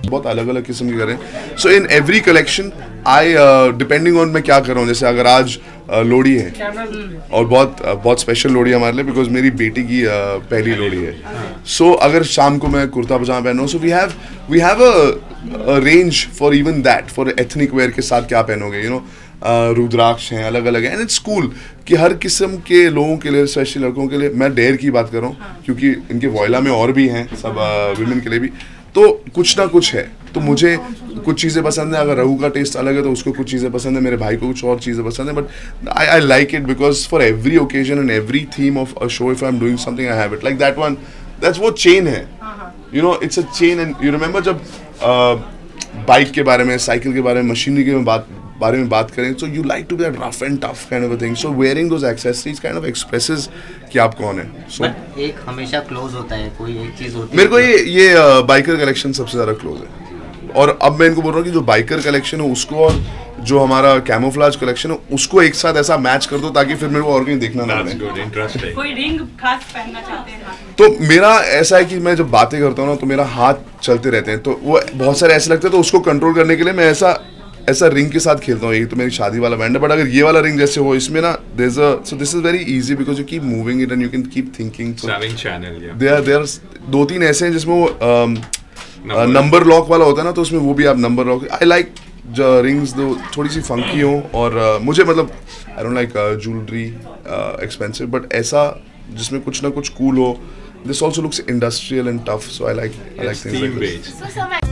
बहुत अलग अलग किस्म के कर रहे हैं. So in every collection I depending on मैं क्या कर रहा हूँ. जैसे अगर आज लोहड़ी है और बहुत स्पेशल लोहड़ी है हमारे लिए बिकॉज मेरी बेटी की पहली लोहड़ी है. सो अगर शाम को मैं कुर्ता पजामा पहन रहा हूँ, so we have a range for even that. For ethnic wear के साथ क्या पहनोगे, यू नो, रुद्राक्ष हैं, अलग अलग है. एंड इट्स कूल कि हर किस्म के लोगों के लिए, स्पेशली लड़कों के लिए. मैं डेयर की बात कर रहा हूँ क्योंकि इनके वॉयला में और भी हैं सब विमेन के लिए भी. तो कुछ ना कुछ है. तो मुझे कुछ चीज़ें पसंद है. अगर रहू का टेस्ट अलग है तो उसको कुछ चीज़ें पसंद है, मेरे भाई को कुछ और चीज़ें पसंद है. But I like it because for every occasion and every theme of a show if I am doing something I have it. Like that one, that's वो चेन है, you know, it's a chain. And you remember जब bike के बारे में, cycle के बारे में, machinery के बारे में बात करें, so you like to be that rough and tough kind of a thing. So wearing those accessories kind of expresses कि आप कौन है. So But एक हमेशा क्लोज होता है, कोई एक चीज होती है. मेरे को ये बाइकर कलेक्शन सबसे ज़्यादा क्लोज है. और अब मैं इनको बोल रहा हूँ कि जो बाइकर कलेक्शन है उसको और जो हमारा कैमोफ्लाज कलेक्शन है उसको एक साथ ऐसा मैच कर दो ताकि फिर मेरे को और कहीं देखना ना पड़े. कोई रिंग खास पहनना चाहते हैं हाथ में? तो मेरा ऐसा है कि मैं जब बातें करता हूँ ना तो मेरा हाथ चलते रहते हैं. तो वो बहुत सारे ऐसे लगते हैं, तो उसको कंट्रोल करने के लिए मैं ऐसा रिंग के साथ खेलता हूँ. यही तो मेरी शादी वाला बैंड है. बट अगर ये वाला रिंग जैसे हो, इसमें ना so this is very easy because you keep moving it and you can keep thinking. They are 2-3 ऐसे हैं जिसमें वो नंबर लॉक वाला होता है ना, तो उसमें वो भी आप number lock. I like rings दो थोड़ी सी फंकी हो. और मुझे मतलब I don't like jewellery expensive, but ऐसा जिसमें कुछ ना कुछ कूल हो. This also looks industrial and tough, so I like things like this.